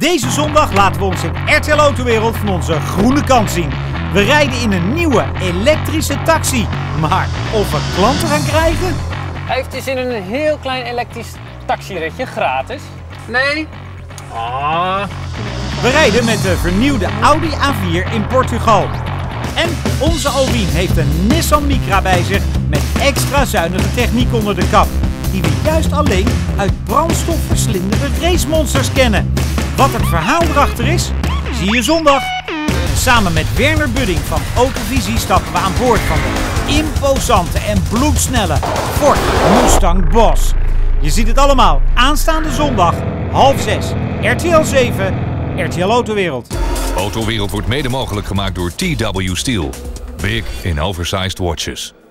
Deze zondag laten we ons in RTL Autowereld van onze groene kant zien. We rijden in een nieuwe elektrische taxi. Maar of we klanten gaan krijgen? Hij heeft dus in een heel klein elektrisch taxiritje gratis. Nee. We rijden met de vernieuwde Audi A4 in Portugal. En onze Alwien heeft een Nissan Micra bij zich met extra zuinige techniek onder de kap. Die we juist alleen uit brandstofverslindende racemonsters kennen. Wat het verhaal erachter is, zie je zondag. Samen met Werner Budding van Autovisie stappen we aan boord van de imposante en bloedsnelle Ford Mustang Boss. Je ziet het allemaal aanstaande zondag, 5:30, RTL 7, RTL Autowereld. Autowereld wordt mede mogelijk gemaakt door TW Steel. Big in oversized watches.